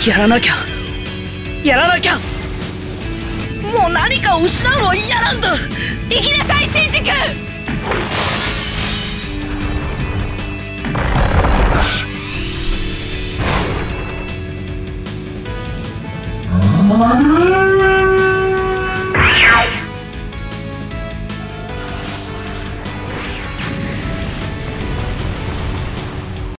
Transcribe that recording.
やらなきゃやらなきゃ。もう何かを失うのは嫌なんだ。 行きなさいシンジ君。